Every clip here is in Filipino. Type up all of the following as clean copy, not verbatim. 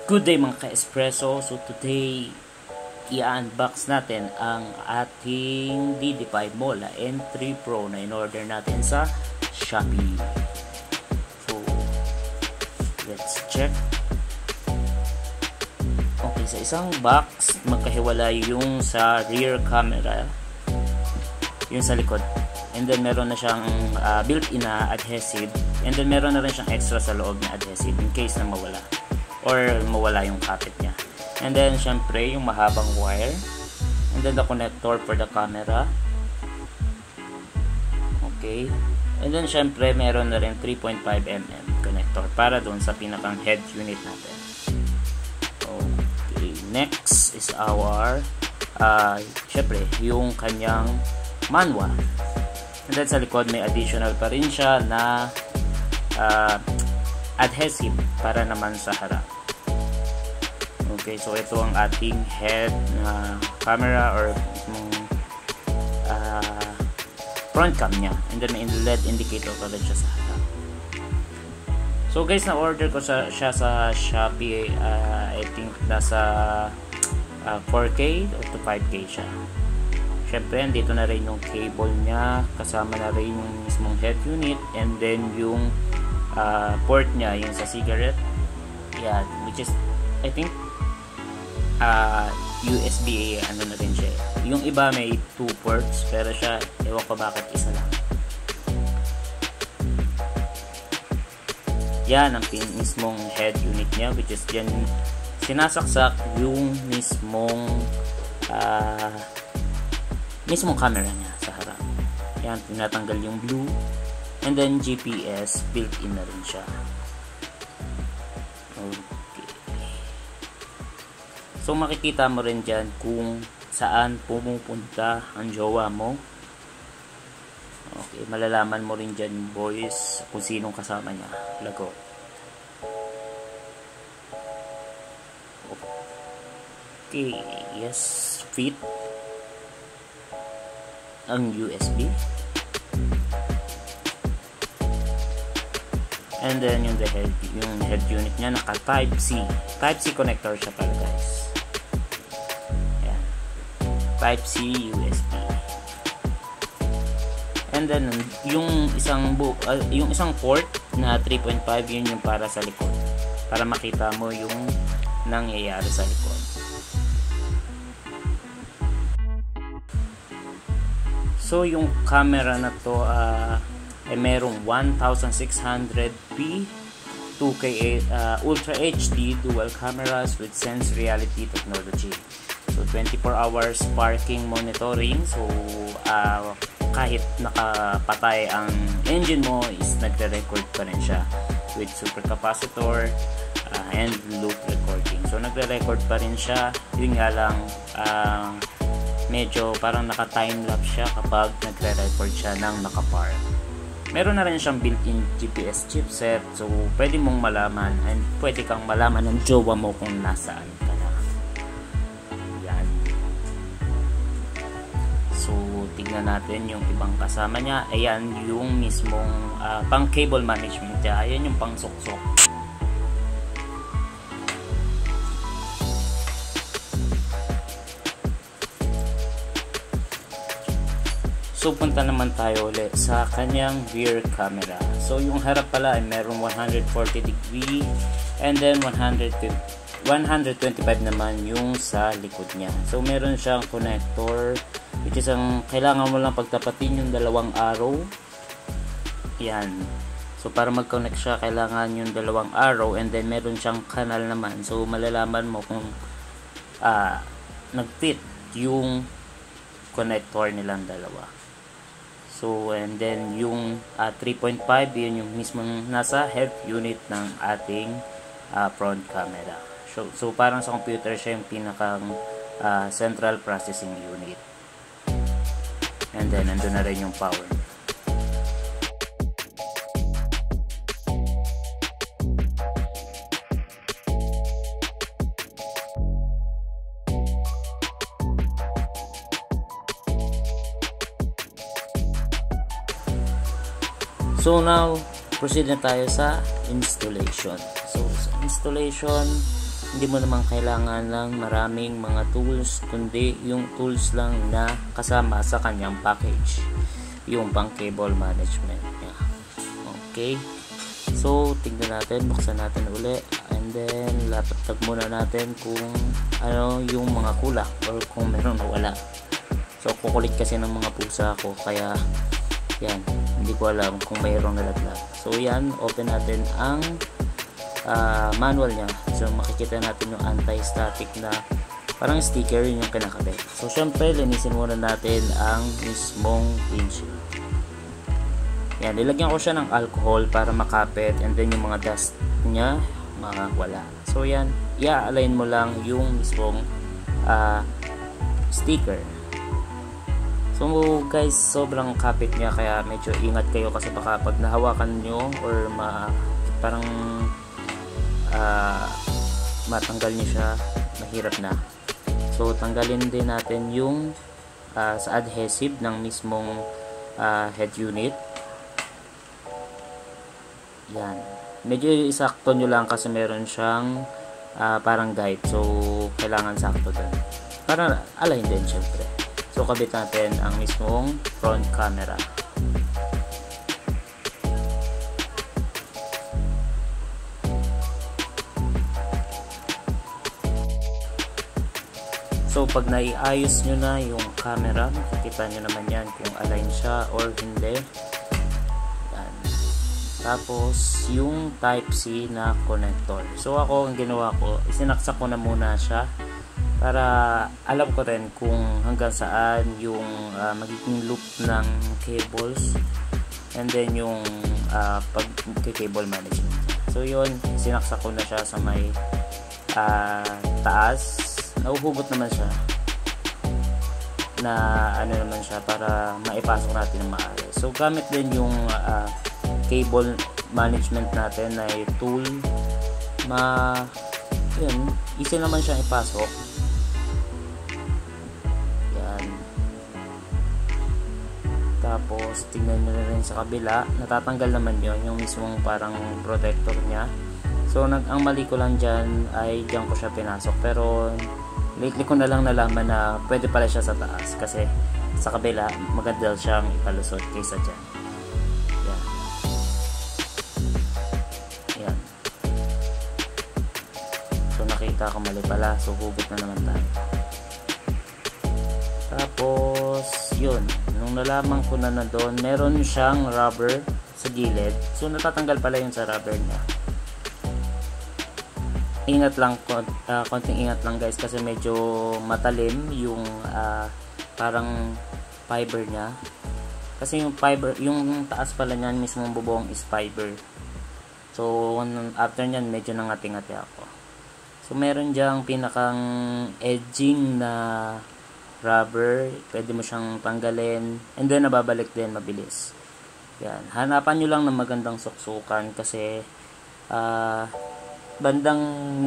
Good day mga ka-espresso. So today, i-unbox natin ang ating DD5 Mola N3 Pro na in-order natin sa Shopee. So, let's check. Okay, sa isang box, magkahiwalay yung sa rear camera, yung sa likod. And then meron na siyang built-in na adhesive. And then meron na rin siyang extra sa loob na adhesive in case na mawala or mawala yung kapit niya. And then syempre yung mahabang wire, and then the connector for the camera. Okay, and then syempre meron na rin 3.5mm connector para doon sa pinakang head unit natin. Okay, next is our syempre yung kanyang manual. And then sa likod may additional pa rin siya na adhesive para naman sa harap. Okay, so ito ang ating head na camera or front cam niya. And then may LED indicator pa rin siya sa harap. So guys, na-order ko siya sa Shopee. I think nasa 4K to 5K siya. Syempre, dito na rin yung cable niya. Kasama na rin yung mismong head unit. And then yung port niya, yung sa cigarette. Yeah, which is, I think, USB ano na rin siya. Yung iba may 2 ports, pero siya, ewan ko bakit isa lang. Yan ang mismong head unit niya, which is dyan sinasaksak yung mismong camera niya sa harap. Yan, tinatanggal yung blue. And then GPS built-in na rin siya. Okay. So makikita mo rin dyan kung saan pumupunta ang jowa mo. Okay, malalaman mo rin dyan, boys, kung sinong kasama niya. Lago. Okay, yes, fit ang USB. And then yung head unit niya naka Type-C. Type-C connector siya pala, guys. Ayan. Type-C USB. And then yung isang port na 3.5, yun yung para sa likod. Para makita mo yung nangyayari sa likod. So yung camera na to merong 1600p 2K Ultra HD dual cameras with Sense Reality technology. So 24 hours parking monitoring. So kahit nakapatay ang engine mo is nagre-record pa rin siya with supercapacitor and loop recording. So nagre-record pa rin siya. Yun nga lang medyo parang naka-timelapse siya kapag nagre-record siya ng nakapark. Meron na rin siyang built-in GPS chipset, so pwede mong malaman and pwede kang malaman ng jowa mo kung nasaan ka na. Yan. So tignan natin yung ibang kasama niya. Ayan yung mismong pang cable management niya. Ayan yung pang suksok. So punta naman tayo ulit sa kanyang rear camera. So yung harap pala ay merong 140 degree and then 125 naman yung sa likod niya. So meron siyang connector, which is ang kailangan mo lang pagtapatin yung dalawang arrow. Yan. So para mag-connect siya, kailangan yung dalawang arrow, and then meron siyang kanal naman. So malalaman mo kung nag-fit yung connector nilang dalawa. So, and then yung 3.5, yun yung mismong nasa head unit ng ating front camera. So parang sa computer siya yung pinakang central processing unit. And then, nandun na rin yung power. So now, proceed na tayo sa installation. So sa installation, hindi mo naman kailangan ng maraming mga tools, kundi yung tools lang na kasama sa kanyang package, yung pang cable management niya. Okay, so tignan natin, buksan natin uli, and then laptop muna natin kung ano yung mga kulang or kung meron na wala. So kukulit kasi ng mga pusa ko, kaya yan, hindi ko alam kung mayroong nalaglag. So yan, open natin ang manual niya. So makikita natin yung anti-static na parang sticker, yun yung kinakabit. So syempre linisin muna natin ang mismong windshield. Yan, nilagyan ko siya ng alcohol para makapit, and then yung mga dust niya mawala. So yan, i-align mo lang yung mismong sticker. So guys, sobrang kapit niya, kaya medyo ingat kayo kasi baka pag nahawakan nyo or parang matanggal niyo siya, mahirap na. So tanggalin din natin yung sa adhesive ng mismong head unit. Yan, medyo isakto nyo lang kasi meron siyang parang guide, so kailangan sakto din para align din syempre. So kabit natin ang mismong front camera. So pag naiayos nyo na yung camera, makikita nyo naman yan kung align siya or hindi. Yan. Tapos yung Type-C na connector. So ako, ang ginawa ko, isinaksak ko na muna siya para alam ko rin kung hanggang saan yung magiging loop ng cables, and then yung pag-cable management. So yun, sinaksak ko na siya sa may taas. Nauhugot naman siya na ano naman siya para maipasok natin ng maayos. So gamit din yung cable management natin na tool, yun, easy naman siyang ipasok. Yan. Tapos tingnan nyo na rin sa kabila, natatanggal naman yun, yung mismong parang protector niya. So ang mali ko lang dyan ay dyan ko siya pinasok, pero lately ko na lang nalaman na pwede pala siya sa taas, kasi sa kabila maganda siyang ipalusot kaysa dyan. Yan. Yan. So nakita ko mali pala, so hugot na naman tayo. Tapos yun, nung nalaman ko na doon meron siyang rubber sa gilid, so natatanggal pala yun sa rubber niya. Ingat lang, konting ingat lang guys, kasi medyo matalim yung parang fiber niya, kasi yung fiber, yung taas pala niyan mismong bubong is fiber. So after nyan medyo nangati-ngati ako. So meron diyang pinakang edging na rubber, pwede mo siyang tanggalin, and then nababalik din mabilis. Yan, hanapan nyo lang ng magandang suksukan, kasi bandang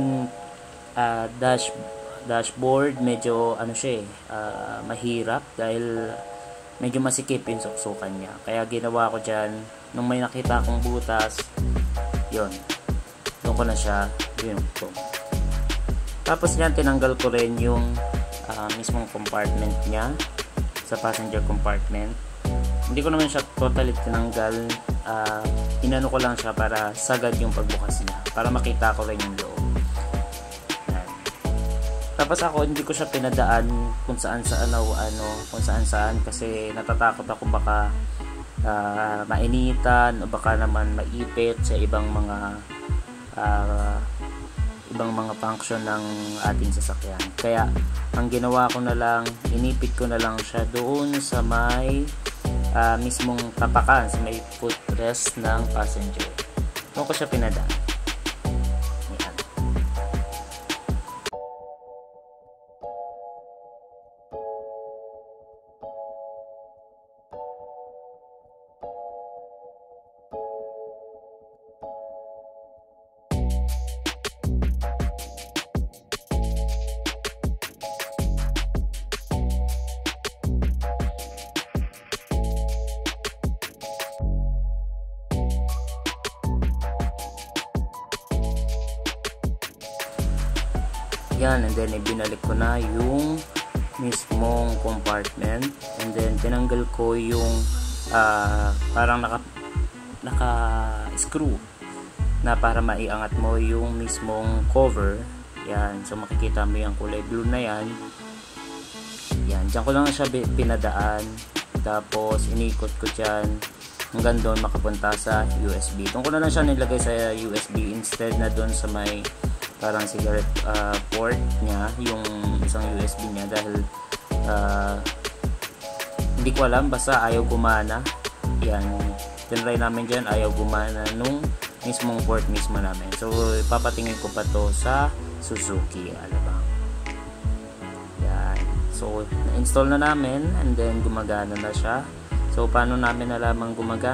dashboard medyo ano siya mahirap, dahil medyo masikip yung suksukan niya. Kaya ginawa ko dyan, nung may nakita akong butas, yun, doon ko na siya ito. Tapos yan, tinanggal ko rin yung mismong compartment niya sa passenger compartment. Hindi ko naman siya totally tinanggal, inano ko lang siya para sagad yung pagbukas niya, para makita ko rin yung loob. Yan. Tapos ako, hindi ko siya pinadaan kung saan kasi natatakot ako baka mainitan o baka naman maipit sa ibang mga function ng ating sasakyan. Kaya ang ginawa ko na lang, inipit ko na lang siya doon sa may mismong tapakan, sa may footrest ng passenger. Doon ko siya pinadaan. Yan. Yan, and then ibinalik ko na yung mismong compartment, and then tinanggal ko yung parang naka screw na para maiangat mo yung mismong cover. Yan, so makikita mo yung kulay blue na yan. Yan, dyan ko lang siya pinadaan, tapos inikot ko dyan hanggang doon makapunta sa USB. Doon ko na lang siya nilagay sa USB instead na doon sa may parang cigarette port niya, yung isang USB niya, dahil hindi ko alam, basta ayaw gumana. Yan, tinry namin dyan, ayaw gumana nung mismong port mismo namin. So ipapatingin ko pa to sa Suzuki Alabang. Yan, so na-install na namin, and then gumagana na siya. So paano namin nalaman gumagana?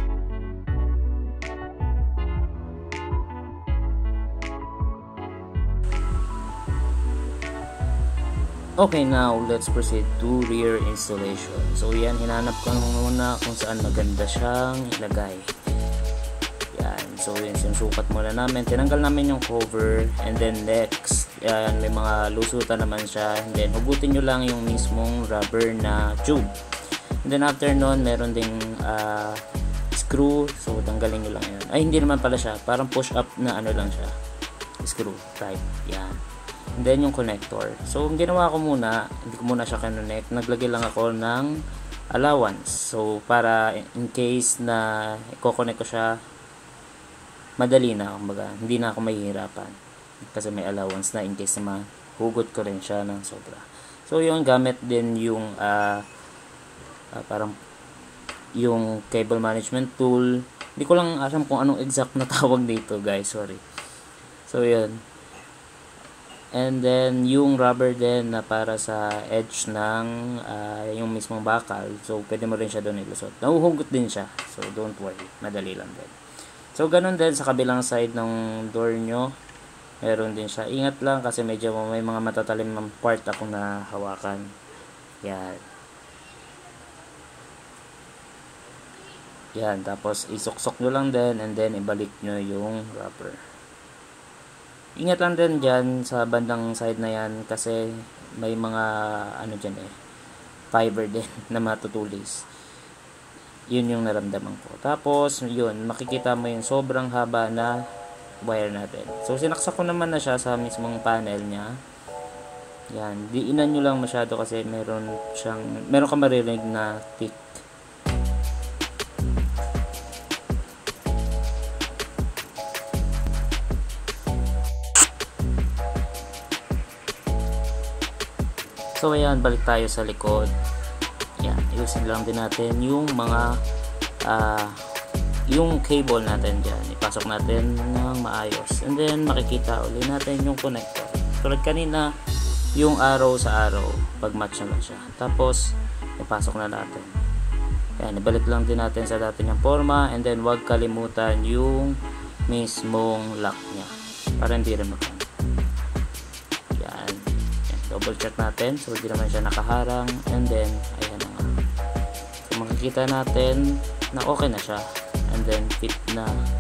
Okay, now let's proceed to rear installation. So yan, hinanap ko muna kung saan maganda siyang ilagay. Yan, so yan, sinusukat muna namin. Tinanggal namin yung cover, and then next, yan, may mga lusutan naman siya, and then hugutin nyo lang yung mismong rubber na tube. And then after nun, meron ding screw, so tanggalin nyo lang yun. Ay, hindi naman pala siya, parang push up na ano lang siya, screw type. Yan. And then yung connector. So ang ginawa ko muna, hindi ko muna siya kinonect, naglagay lang ako ng allowance. So para in case na i-connect ko siya, madali na, kumbaga hindi na ako mahihirapan kasi may allowance na in case na mahugot ko rin siya ng sobra. So yung gamit din yung parang yung cable management tool. Hindi ko lang alam kung anong exact na tawag dito, guys, sorry. So yun. And then yung rubber din na para sa edge ng yung mismong bakal. So pwede mo rin siya doon ilusot. Nahuhugot din siya. So don't worry, madali lang din. So ganun din sa kabilang side ng door nyo. Meron din siya. Ingat lang kasi medyo may mga matatalim ng part akong nahawakan. Yan. Yan, tapos isuksok nyo lang din, and then ibalik nyo yung rubber. Ingat lang din dyan sa bandang side na yan kasi may mga ano dyan fiber din na matutulis. Yun yung naramdaman ko. Tapos yun, makikita mo yung sobrang haba na wire natin. So sinaksak ko naman na siya sa mismong panel niya. Yan, diinan nyo lang masyado kasi meron ka maririnig na tick. So ayan, balik tayo sa likod. Yan, ayusin lang din natin yung mga yung cable natin dyan. Ipasok natin ng maayos. And then makikita ulit natin yung connector. Tulad kanina, yung arrow sa arrow, pag match na lang siya. Tapos ipasok na natin. Yan, ibalik lang din natin sa dati niyang forma, and then huwag kalimutan yung mismong lock niya para hindi rin magkano. Double check natin, so hindi naman siya nakaharang, and then ayan na nga. So makikita natin na okay na siya, and then fit na